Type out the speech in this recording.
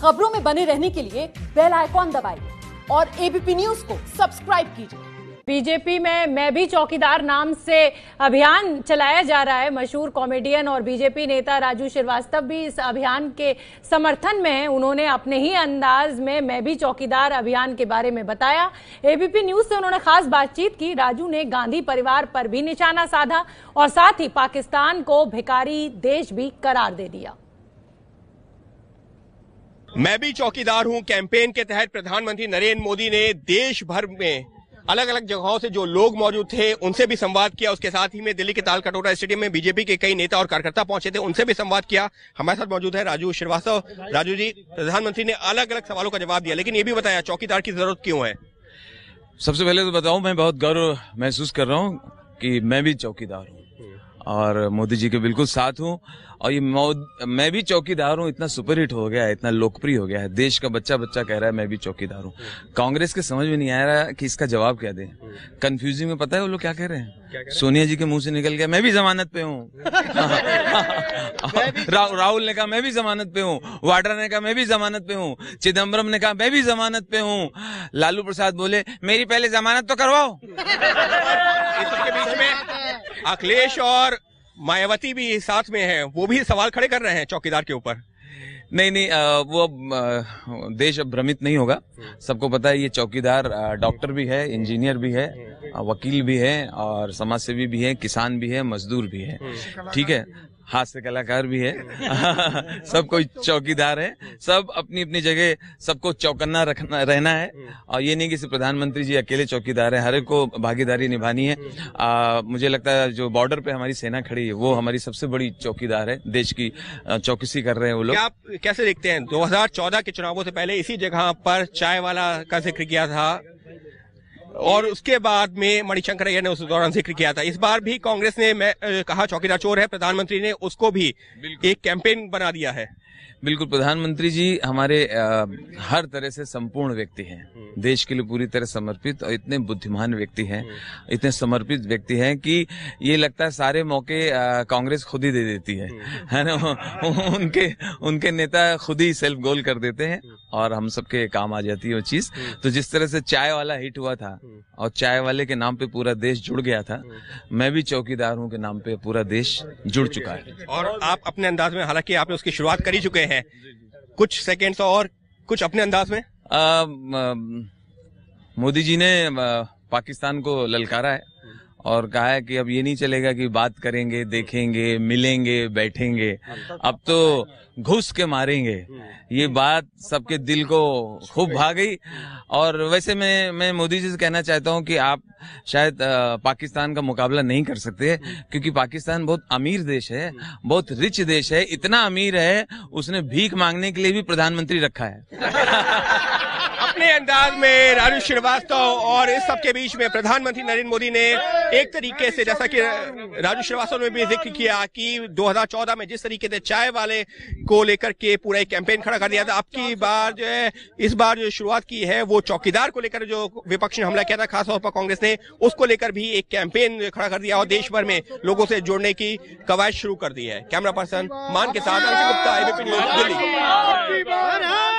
खबरों में बने रहने के लिए बेल आइकॉन दबाइए और एबीपी न्यूज को सब्सक्राइब कीजिए। बीजेपी में मैं भी चौकीदार नाम से अभियान चलाया जा रहा है। मशहूर कॉमेडियन और बीजेपी नेता राजू श्रीवास्तव भी इस अभियान के समर्थन में हैं। उन्होंने अपने ही अंदाज में मैं भी चौकीदार अभियान के बारे में बताया। एबीपी न्यूज से उन्होंने खास बातचीत की। राजू ने गांधी परिवार पर भी निशाना साधा और साथ ही पाकिस्तान को भिखारी देश भी करार दे दिया। मैं भी चौकीदार हूं कैंपेन के तहत प्रधानमंत्री नरेंद्र मोदी ने देश भर में अलग अलग जगहों से जो लोग मौजूद थे उनसे भी संवाद किया। उसके साथ ही में दिल्ली के तालकटोरा स्टेडियम में बीजेपी के कई नेता और कार्यकर्ता पहुंचे थे, उनसे भी संवाद किया। हमारे साथ मौजूद है राजू श्रीवास्तव। राजू जी, प्रधानमंत्री ने अलग अलग सवालों का जवाब दिया, लेकिन ये भी बताया चौकीदार की जरूरत क्यों है। सबसे पहले तो बताऊं, मैं बहुत गर्व महसूस कर रहा हूं कि मैं भी चौकीदार हूं और मोदी जी के बिल्कुल साथ हूं। और ये मैं भी चौकीदार हूं इतना सुपरहिट हो गया है, इतना लोकप्रिय हो गया है, देश का बच्चा बच्चा कह रहा है मैं भी चौकीदार हूं। कांग्रेस के समझ में नहीं आ रहा कि इसका जवाब क्या दें। कंफ्यूजिंग में पता है वो लोग क्या कह रहे हैं? सोनिया जी के मुंह से निकल गया मैं भी जमानत पे हूं। राहुल ने कहा मैं भी जमानत पे हूं, वाड्रा ने कहा मैं भी जमानत पे हूं, चिदम्बरम ने कहा मैं भी जमानत पे हूं, लालू प्रसाद बोले मेरी पहले जमानत तो करवाओ। इस सबके बीच में अखिलेश और मायावती भी साथ में है, वो भी सवाल खड़े कर रहे हैं चौकीदार के ऊपर। नहीं, वो अब देश अब भ्रमित नहीं होगा। सबको पता है ये चौकीदार डॉक्टर भी है, इंजीनियर भी है, वकील भी है और समाजसेवी भी है, किसान भी है, मजदूर भी है, ठीक है, हास्य कलाकार भी है। सब कोई चौकीदार है, सब अपनी अपनी जगह सबको चौकन्ना रहना है। और ये नहीं कि सिर्फ प्रधानमंत्री जी अकेले चौकीदार है, हर एक को भागीदारी निभानी है। मुझे लगता है जो बॉर्डर पे हमारी सेना खड़ी है वो हमारी सबसे बड़ी चौकीदार है, देश की चौकसी कर रहे हैं वो लोग। आप कैसे देखते हैं 2014 के चुनावों से पहले इसी जगह पर चाय वाला का जिक्र किया था और उसके बाद में मणिशंकर अय्यर ने उस दौरान जिक्र किया था। इस बार भी कांग्रेस ने कहा चौकीदार चोर है, प्रधानमंत्री ने उसको भी एक कैंपेन बना दिया है। बिल्कुल, प्रधानमंत्री जी हमारे हर तरह से संपूर्ण व्यक्ति हैं, देश के लिए पूरी तरह समर्पित और इतने बुद्धिमान व्यक्ति हैं, इतने समर्पित व्यक्ति हैं कि ये लगता है सारे मौके कांग्रेस खुद ही दे देती है ना। उनके नेता खुद ही सेल्फ गोल कर देते हैं और हम सबके काम आ जाती है वो चीज। तो जिस तरह से चाय वाला हिट हुआ था और चाय वाले के नाम पे पूरा देश जुड़ गया था, मैं भी चौकीदार हूं के नाम पे पूरा देश जुड़ चुका है। और आप अपने अंदाज में, हालांकि आपने उसकी शुरुआत कर ही चुके हैं, कुछ सेकेंड्स और कुछ अपने अंदाज में। मोदी जी ने पाकिस्तान को ललकारा है और कहा है कि अब ये नहीं चलेगा कि बात करेंगे, देखेंगे, मिलेंगे, बैठेंगे, अब तो घुस के मारेंगे। ये बात सबके दिल को खूब भा गई। और वैसे मैं मोदी जी से कहना चाहता हूं कि आप शायद पाकिस्तान का मुकाबला नहीं कर सकते, क्योंकि पाकिस्तान बहुत अमीर देश है, बहुत रिच देश है, इतना अमीर है उसने भीख मांगने के लिए भी प्रधानमंत्री रखा है। अपने अंदाज में राजू श्रीवास्तव और इस सबके बीच में प्रधानमंत्री नरेंद्र मोदी ने एक तरीके से, जैसा कि राजू श्रीवास्तव ने भी जिक्र किया कि 2014 में जिस तरीके से चाय वाले को लेकर के पूरा एक कैंपेन खड़ा कर दिया था, अब की बार जो है, इस बार जो शुरुआत की है वो चौकीदार को लेकर जो विपक्ष ने हमला किया था खासतौर पर कांग्रेस ने, उसको लेकर भी एक कैंपेन खड़ा कर दिया और देश भर में लोगों से जोड़ने की कवायद शुरू कर दी है। कैमरा पर्सन मान के साथ अंकित गुप्ता, एबीपी न्यूज, दिल्ली।